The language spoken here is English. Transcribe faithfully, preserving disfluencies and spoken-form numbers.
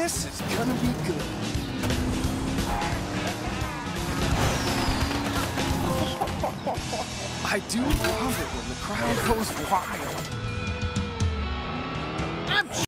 This is gonna be good. I do love it when the crowd goes wild.